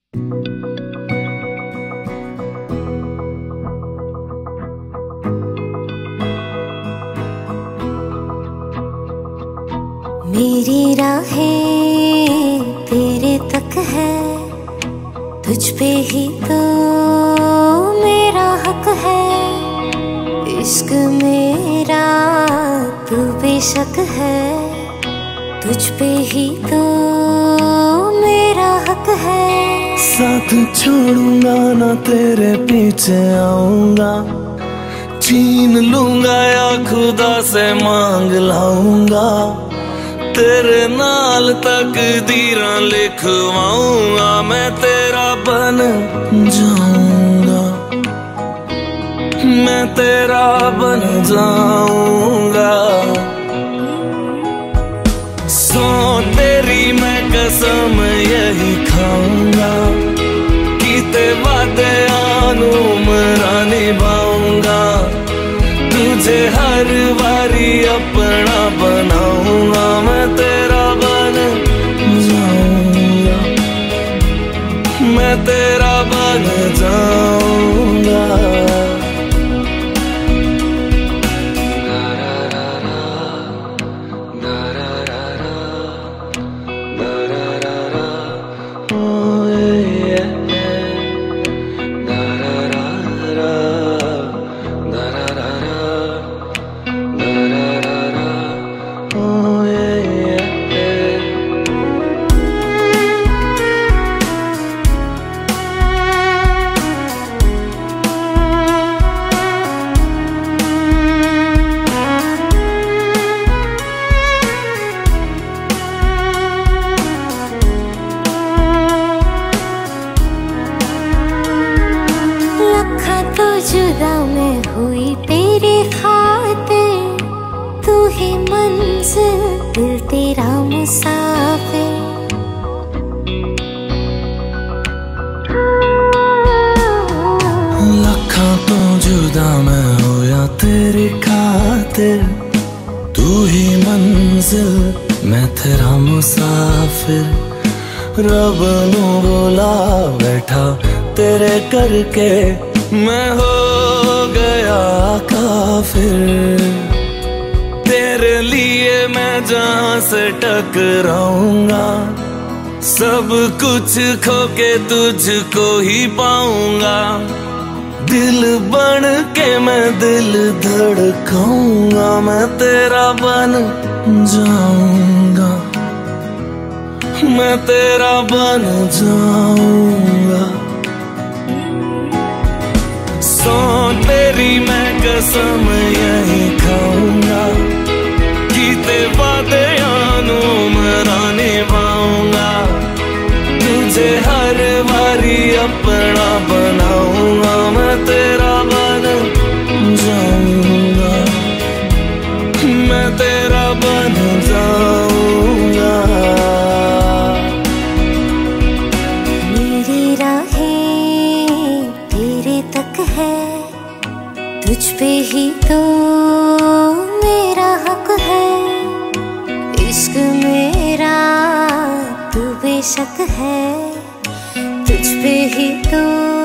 मेरी राहें तेरे तक है, तुझ पे ही तो मेरा हक है। इश्क मेरा तू बेशक है, तुझ पे ही तो मेरा हक है। साथ छोड़ूंगा ना तेरे पीछे आऊंगा, छीन लूंगा या खुदा से मांग लाऊंगा। तेरे नाल तकदीरां लिखवाऊंगा, मैं तेरा बन जाऊंगा, मैं तेरा बन जाऊंगा। सो तेरी मैं कसम यही खाऊंगा, कीते वादे आनू मरा निभाऊंगा। तुझे हर बारी अपना बनाऊंगा, मैं तेरा बन जाऊंगा, मैं तेरा बन जाऊंगा। जुदा मैं हुई तेरे खातिर, तू ही मंजिल दिल तेरा मुसाफिर। लखां तो जुदा मैं होया तेरी खातिर, तू ही मंजिल मैं तेरा मुसाफिर। रब नू बोला बैठा तेरे करके, मैं हो गया काफिर। तेरे लिए मैं जहां से टकराऊंगा, सब कुछ खो के तुझको ही पाऊंगा। दिल बन के मैं दिल धड़काऊंगा, मैं तेरा बन जाऊंगा, मैं तेरा बन जाऊंगा। सो तेरी मैं कसम यही खाऊंगा, कीते वादे आनू मरा निभाऊंगा। तुझे हर बारी अपना बनाऊंगा, मैं तेरा बन जाऊंगा, मैं तेरा बन जाऊंगा। मेरी राहें तेरे तक है, तुझ पे ही तो मेरा हक है। इश्क मेरा तू बेशक है, तुझ पे ही तो